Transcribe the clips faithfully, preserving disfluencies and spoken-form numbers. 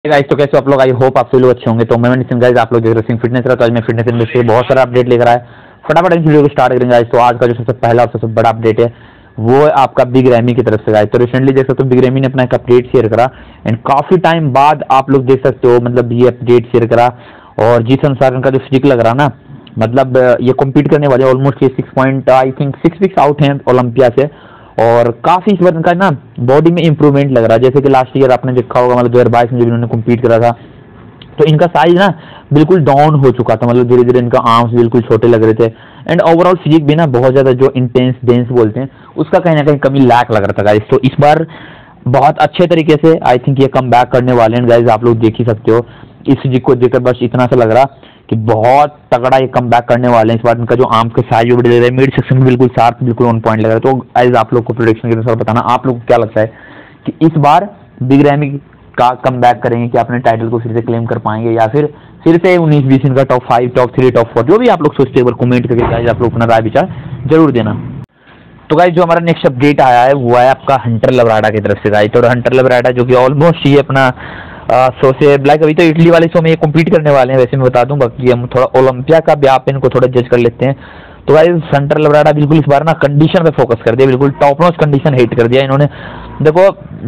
Guys तो कैसे आप लोग, आई होप आप सभी लोग अच्छे होंगे। तो मैं नितिन गाइस, आप लोग देख रहे हैं फिटनेस रहा। तो आज मैं फिटनेस इंडस्ट्री बहुत सारा अपडेट लेकर आया। फटाफट इस वीडियो को स्टार्ट करेंगे गाइस। तो आज का जो सबसे पहला और सबसे बड़ा अपडेट है वो है आपका बिग रैमी की तरफ से गाइस। तो रिसेंटली देख सकते हो बिग रैमी ने अपना एक अपडेट शेयर करा एंड काफी टाइम बाद आप लोग देख सकते हो, मतलब ये अपडेट शेयर करा। और जिस अनुसार इनका जो फिजिक लग रहा ना, मतलब ये कम्पीट करने वाले ऑलमोस्ट ये six point I think six weeks out है ओलंपिया से। और काफी इस बार इनका ना बॉडी में इंप्रूवमेंट लग रहा है, जैसे कि लास्ट ईयर आपने देखा होगा, मतलब दो हजार बाईस में जब इन्होंने कम्पीट करा था तो इनका साइज ना बिल्कुल डाउन हो चुका था, मतलब धीरे धीरे इनका आर्म्स बिल्कुल छोटे लग रहे थे एंड ओवरऑल फिजिक भी ना बहुत ज्यादा जो इंटेंस डेंस बोलते हैं उसका कहीं ना कहीं कमी लैक लग रहा था गाइस। तो इस बार बहुत अच्छे तरीके से आई थिंक ये कम बैक करने वाले हैं गाइस। आप लोग देख ही सकते हो इस फिजिक को देखकर, बस इतना सा लग रहा कि बहुत तगड़ा ये कम बैक करने वाले हैं। इस बार इनका जो आर्म्स का साइज भी लग रहा है, मिड सेक्शन भी बिल्कुल शार्प, बिल्कुल ऑन पॉइंट लग रहा है। तो गाइस आप लोग को प्रेडिक्शन के अनुसार बताना, आप लोग को क्या लगता है कि इस बार बिग रैमी का कम बैक करेंगे कि अपने टाइटल को फिर से क्लेम कर पाएंगे, या फिर फिर से उन्नीस बीस इनका top five, top three, top four, जो भी आप लोग सोचते हैं कमेंट करके गाइस आप लोग अपना राय विचार जरूर देना। तो गाइस जो हमारा नेक्स्ट अपडेट आया है वो है आपका हंटर लवराडा की तरफ से गाइस। और हंटर लवराडा जो कि ऑलमोस्ट ये अपना सो से ब्लैक, अभी तो इटली वाले शो में ये कम्पीट करने वाले हैं वैसे मैं बता दूं, बाकी हम थोड़ा ओलंपिया का व्याप इनको थोड़ा जज कर लेते हैं। तो गाइस हंटर लवराडा बिल्कुल इस बार ना कंडीशन पे फोकस कर दिया, बिल्कुल टॉप नॉच कंडीशन हिट कर दिया इन्होंने। देखो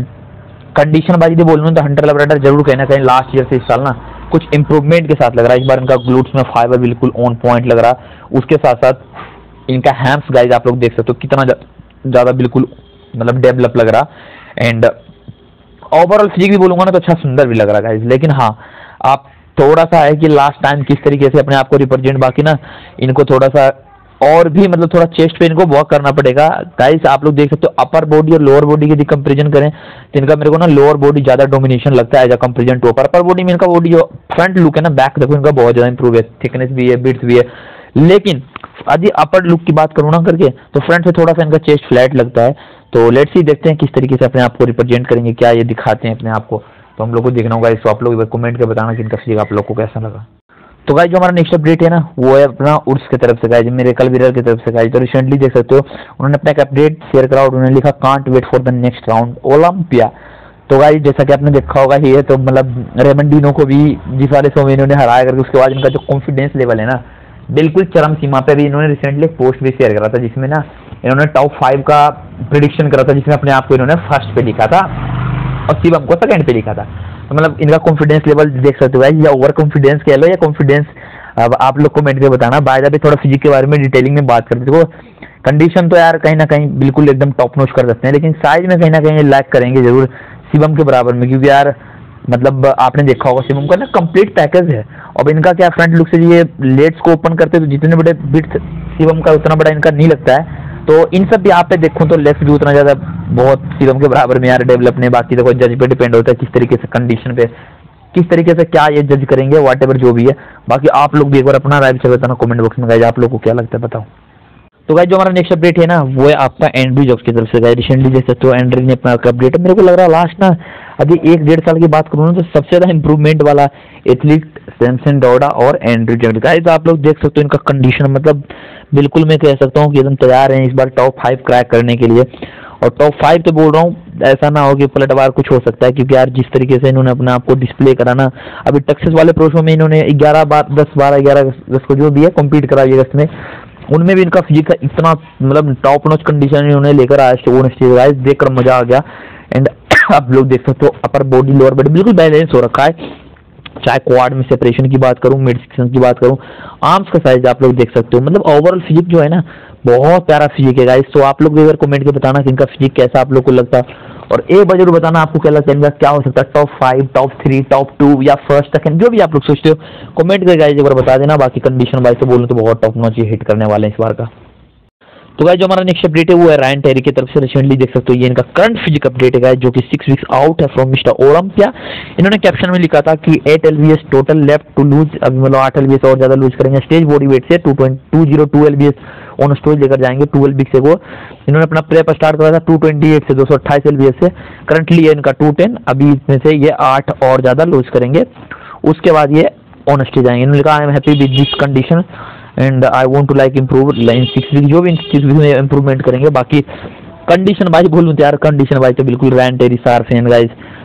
कंडीशन बाजी दे बोलूँ तो हंटर लवराडा जरूर कहीं ना कहीं लास्ट ईयर से इस साल ना कुछ इंप्रूवमेंट के साथ लग रहा है। इस बार इनका ग्लूट्स में फाइबर बिल्कुल ऑन पॉइंट लग रहा, उसके साथ साथ इनका हैम्स गाइस आप लोग देख सकते हो कितना ज्यादा बिल्कुल मतलब डेवलप लग रहा एंड ओवरऑल फिजिक भी बोलूंगा ना तो अच्छा सुंदर भी लग रहा गाइस। लेकिन हाँ आप थोड़ा सा है कि लास्ट टाइम किस तरीके से अपने आप को रिप्रेजेंट, बाकी ना इनको थोड़ा सा और भी मतलब थोड़ा चेस्ट पे इनको वर्क करना पड़ेगा गाइस। आप लोग देख सकते हो अपर बॉडी और लोअर बॉडी की कंपेरिजन करें तो इनका मेरे को ना लोअर बॉडी ज्यादा डोमिनेशन लगता है as a comparison to upper. Upper body में इनका बॉडी जो फ्रंट लुक है ना, बैक देखो इनका बहुत ज्यादा इंप्रूव है, थिकनेस भी है, बिड्स भी है। लेकिन यदि अपर लुक की बात करूँ ना करके तो फ्रंट से थोड़ा सा इनका चेस्ट फ्लैट लगता है। तो लेट्स सी देखते हैं किस तरीके से अपने आप को रिप्रेजेंट करेंगे, क्या ये दिखाते हैं अपने आप को, तो हम लोग को देखना होगा। इसको आप लोग कमेंट कर बताना कि इनका फिजिक आप लोग को कैसा लगा। तो गाइस जो हमारा नेक्स्ट अपडेट है ना वो है अपना उर्स की तरफ से गाइस, मेरे कल विरर की तरफ से गाइस। तो रिसेंटली देख सकते हो उन्होंने अपना एक अपडेट शेयर करा और उन्होंने लिखा can't wait for the next round Olympia. तो गाइस जैसा कि आपने देखा होगा ये तो मतलब रेमंडिनो को भी जिस वाले शो में इन्होंने हराया करके उसके बाद इनका जो कॉन्फिडेंस लेवल है ना बिल्कुल चरम सीमा पे। भी इन्होंने रिसेंटली एक पोस्ट भी शेयर करा था जिसमें ना इन्होंने टॉप फाइव का प्रिडिक्शन करा था, जिसमें अपने आप को इन्होंने फर्स्ट पे लिखा था और शिवम को सेकंड पे लिखा था। तो मतलब इनका कॉन्फिडेंस लेवल देख सकते हो या ओवर कॉन्फिडेंस कह लो या कॉन्फिडेंस, अब आप लोग कमेंट करके बताना। बाय द वे थोड़ा फिजिक के बारे में डिटेलिंग में बात करते हो, कंडीशन तो यार कहीं ना कहीं बिल्कुल एकदम टॉप नॉच कर सकते हैं, लेकिन साइज में कहीं ना कहीं लैक करेंगे जरूर शिवम के बराबर में, क्योंकि यार मतलब आपने देखा होगा शिवम का ना कंप्लीट पैकेज है। अब इनका क्या फ्रंट लुक से ये लेट्स को ओपन करते तो जितने बड़े बिट्स शिवम का उतना बड़ा इनका नहीं लगता है। तो इन सब यहाँ पे देखूं तो लेफ्ट भी उतना ज्यादा बहुत शिवम के बराबर में यार डेवलप नहीं। बाकी देखो जज पे डिपेंड होता है किस तरीके से कंडीशन पे किस तरीके से क्या ये जज करेंगे, वॉट एवर जो भी है। बाकी आप लोग भी एक बार अपना राय विचार बताना कमेंट बॉक्स में गाइस, आप लोग को क्या लगता है बताओ। तो गाइस जो हमारा नेक्स्ट अपडेट है ना वो है आपका एंड्रयू जॉब्स की तरफ से गाइस। रिसेंटली देख सकते हो एंड्रयू ने अपना अपडेट, मेरे को लग रहा है लास्ट ना अभी एक डेढ़ साल की बात करूँ ना तो सबसे ज्यादा इंप्रूवमेंट वाला एथलीट सैमसन डोडा और एंड्रयू जॉब्स गाइस। आप लोग देख सकते हो इनका कंडीशन मतलब बिल्कुल मैं कह सकता हूँ कि एकदम तैयार है इस बार टॉप फाइव क्रैक करने के लिए। और टॉप फाइव तो बोल रहा हूँ, ऐसा ना हो कि पलटवार कुछ हो सकता है, क्योंकि यार जिस तरीके से इन्होंने अपने आप को डिस्प्ले करा ना, अभी टेक्सास वाले प्रो शो में इन्होंने ग्यारह बार दस बारह ग्यारह अगस्त को जो भी है कम्पीट करा अगस्त में, उनमें भी इनका फिजिक का इतना मतलब टॉप नॉच कंडीशन इन्होंने लेकर आया, देखकर मजा आ गया। एंड आप लोग देख सकते हो अपर बॉडी लोअर बॉडी बिल्कुल बैलेंस हो रखा है, चाहे क्वाड में सेपरेशन की बात करूं, मिड सेक्शन की बात करूं, आर्म्स का साइज आप लोग देख सकते हो। मतलब ओवरऑल फिजिक जो है ना बहुत प्यारा फिजिक है गाइस। तो आप लोग भी अगर कमेंट करके बताना कि इनका फिजिक कैसा आप लोग को लगता है, और एक बार जरूर बताना आपको क्या लगता है इनका क्या हो सकता है top five, top three, top two या फर्स्ट सेकंड, जो भी आप लोग सोचते हो कमेंट करके गाइस एक बार बता देना। बाकी कंडीशन वाइज तो बोलूं तो बहुत टॉप नॉच हिट करने वाले हैं इस बार का। तो गाइस जो हमारा नेक्स्ट अपडेट है वो है रायन टेरी की तरफ से। रिसेंटली देख सकते हो ये इनका करंट फिजिक अपडेट है गाइस, जो कि सिक्स वीक्स आउट है फ्रॉम मिस्टर ओलंपिया। इन्होंने कैप्शन में लिखा था कि eight LBS total left to lose, अभी मतलब आठ एलबीएस और ज्यादा लूज करेंगे। स्टेज बॉडी वेट से two two zero two LBS on storage लेकर जाएंगे ट्वेल्व वीक से वो। इन्होंने अपना प्रेप स्टार्ट करा था टू ट्वेंटी एट से दो सौ अट्ठाईस एलबीएस से, करंटली इनका टू टेन, अभी इसमें से ये आठ और ज्यादा लूज करेंगे, उसके बाद ये ऑन स्टेज आएंगे। इन्होंने कहा I am happy with this condition and I want to like improve line six week, जो भी सिक्स वीक में इम्प्रूवमेंट करेंगे। बाकी कंडीशन वाइज बोलूं तो यार कंडीशन वाइज तो बिल्कुल रायन टेरी सार फैन गाइस,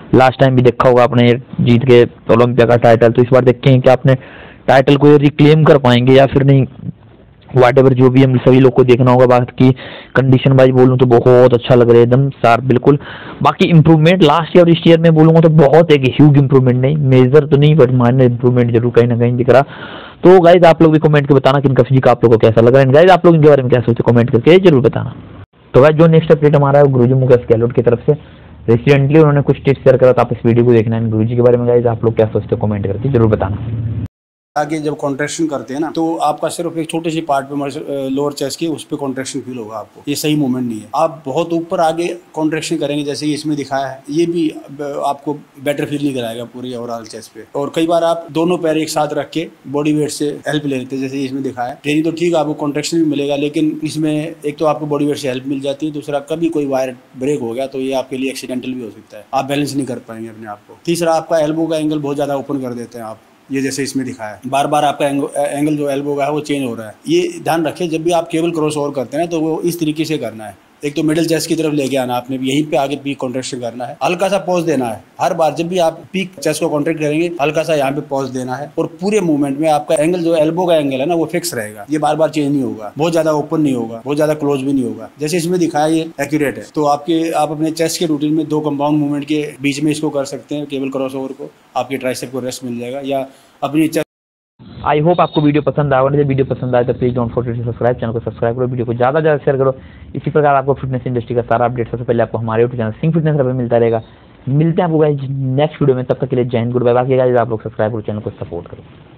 लास्ट टाइम भी देखा होगा आपने जीत के ओलंपिया का टाइटल, तो इस बार देखते हैं कि आपने टाइटल को रिक्लेम कर पाएंगे या फिर नहीं, वाट एवर जो भी हम सभी लोग को देखना होगा। बाकी कंडीशन वाइज बोलूँ तो बहुत अच्छा लग रहा है, एकदम शार्प बिल्कुल। बाकी इंप्रूवमेंट लास्ट ईयर और इस ईयर में बोलूँगा तो बहुत एक ह्यूज इंप्रूवमेंट, नहीं मेजर तो नहीं बट माइनर इंप्रूवमेंट जरूर कहीं ना कहीं दिख रहा। तो गाइज आप लोग भी कमेंट के बताना कि इनका फिजिक आप लोग को कैसा लग रहा है, गाइज आप लोग इनके बारे में क्या सोचते कमेंट करके जरूर बताना। तो गाइज जो नेक्स्ट अपडेट हमारा है गुरुजी मुकेश गहलोत की तरफ से, रिसेंटली उन्होंने कुछ टिप्स शेयर करा, तो आप इस वीडियो को देखना है गुरुजी के बारे में। गाइज आप लोग क्या सोचते हो कमेंट करके जरूर बताना। आगे जब कॉन्ट्रैक्शन करते हैं ना तो आपका सिर्फ एक छोटे से पार्ट पे लोअर चेस्ट के उस पे कॉन्ट्रैक्शन फील होगा आपको, ये सही मूवमेंट नहीं है। आप बहुत ऊपर आगे कॉन्ट्रैक्शन करेंगे जैसे इसमें दिखाया है, ये भी आपको बेटर फील नहीं कराएगा पूरी ओवरऑल चेस्ट पे। और कई बार आप दोनों पैर एक साथ रख के बॉडी वेट से हेल्प ले लेते हैं, जैसे इसमें दिखाया है। ट्रेनिंग तो ठीक है, आपको कॉन्ट्रैक्शन भी मिलेगा, लेकिन इसमें एक तो आपको बॉडी वेट से हेल्प मिल जाती है, दूसरा कभी कोई वायर ब्रेक हो गया तो ये आपके लिए एक्सीडेंटल भी हो सकता है, आप बैलेंस नहीं कर पाएंगे अपने आप को। तीसरा आपका एल्बो का एंगल बहुत ज्यादा ओपन कर देते हैं आप, ये जैसे इसमें दिखाया है, बार बार आपका एंगल जो एल्बो का है वो चेंज हो रहा है। ये ध्यान रखें जब भी आप केबल क्रॉस ओवर करते हैं तो वो इस तरीके से करना है, एक तो मिडिल चेस्ट की तरफ लेके आना, आपने यहीं पे आगे पीक कॉन्ट्रैक्शन करना है, हल्का सा पॉज देना है हर बार जब भी आप पीक चेस्ट को कॉन्ट्रैक्ट करेंगे, हल्का सा यहाँ पे पॉज देना है। और पूरे मूवमेंट में आपका एंगल जो एल्बो का एंगल है ना वो फिक्स रहेगा, ये बार बार चेंज नहीं होगा, बहुत ज्यादा ओपन नहीं होगा, बहुत ज्यादा क्लोज भी नहीं होगा। जैसे इसमें दिखाया ये एक्यूरेट है, तो आपके आप अपने चेस्ट के रूटीन में दो कंपाउंड मूवमेंट के बीच में इसको कर सकते हैं, केबल क्रॉस ओवर को, आपके ट्राइसेप को रेस्ट मिल जाएगा। या अपनी आई होप आपको वीडियो पसंद आया, जब वीडियो पसंद आए तो please don't forget to subscribe, channel को सब्सक्राइब करो, वीडियो को ज़्यादा ज़्यादा शेयर करो। इसी प्रकार आपको फिटनेस इंडस्ट्री का सारा अपडेट सबसे पहले आपको हमारे यूट्यूब चैनल सिंह फिटनेस पर मिलता रहेगा। मिलते हैं आपको गाइस नेक्स्ट वीडियो में, तब तक के लिए जय हिंद, गुड बाय। बाकी गाइस आप लोग सब्सक्राइब करो, चैनल को सपोर्ट करो।